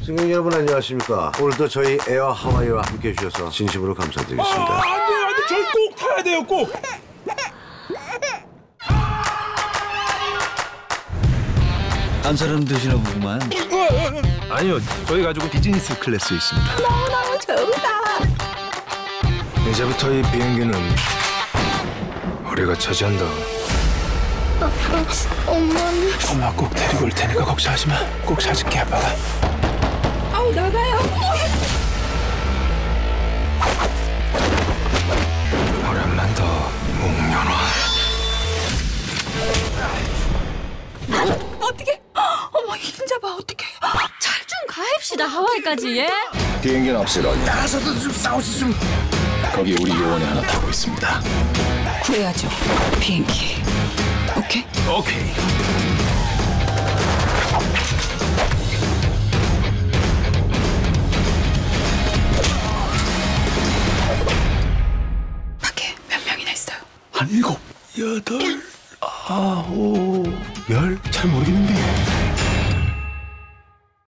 승객 여러분 안녕하십니까. 오늘도 저희 에어 하와이와 함께 해주셔서 진심으로 감사드리겠습니다. 안돼 저희 꼭 타야 돼요 꼭. 안 사람 되시나 보구만. 아니요 저희 가지고 비즈니스 클래스에 있습니다. 너무너무 좋다. 이제부터 이 비행기는 우리가 차지한다. 엄마는? 엄마 꼭 데리고 올 테니까 걱정하지 마. 꼭 찾을게 아빠가. 아우 나가요. 오랜만 더 묵려놔. 어떻게? 어머 흰자봐 어떻게? 잘 좀 가입시다 하와이까지 예? 비행기는 없이러니 알아서도 좀 싸우지 좀. 거기 우리 요원이 하나 타고 있습니다. 구해야죠 비행기. 오케이? 오케이. 밖에 몇 명이나 있어요? 한 7, 8, 9, 10. 잘 모르겠는데.